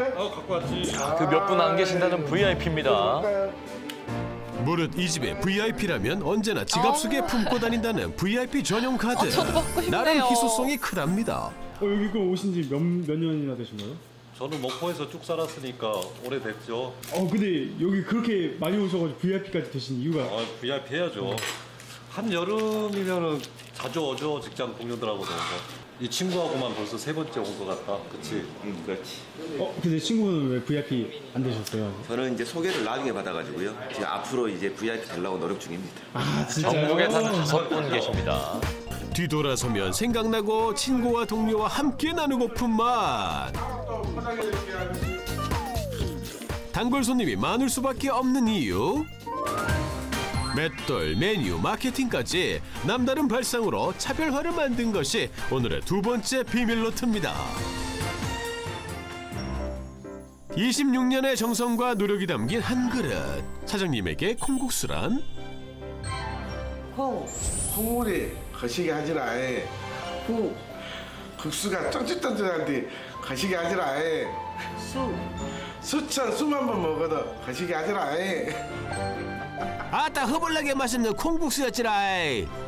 갖고 왔지. 그 몇 분 안 계신다는 VIP입니다. 무릇 이 집의 VIP라면 언제나 지갑 속에 품고 다닌다는 VIP 전용 카드. 저도 먹고 싶네요. 나름 희소성이 크답니다. 여기 그 오신 지 몇 년이나 되신 거예요? 저는 목포에서 쭉 살았으니까 오래됐죠. 근데 여기 그렇게 많이 오셔가지고 VIP까지 되신 이유가? VIP 해야죠. 한여름이면은 자주 오죠. 직장 동료들하고도 오고. 이 친구하고만 벌써 3번째 온 것 같다. 그치? 그렇지. 근데 친구분은 왜 VIP 안 되셨어요? 저는 이제 소개를 나중에 받아가지고요. 지금 앞으로 이제 VIP 되려고 노력 중입니다. 아, 진짜요? 전국에 단 5분 계십니다. 뒤돌아서면 생각나고 친구와 동료와 함께 나누고픈 맛. 단골 손님이 많을 수밖에 없는 이유. 맷돌, 메뉴, 마케팅까지 남다른 발상으로 차별화를 만든 것이 오늘의 두 번째 비밀 노트입니다. 26년의 정성과 노력이 담긴 한 그릇. 사장님에게 콩국수란? 콩물이 거시기 하지라. 국수가 쫀득쫀득한데 거시기 하지라. 수만 번 먹어도 거시기 하지라. 아따 허벌나게 맛있는 콩국수였지라.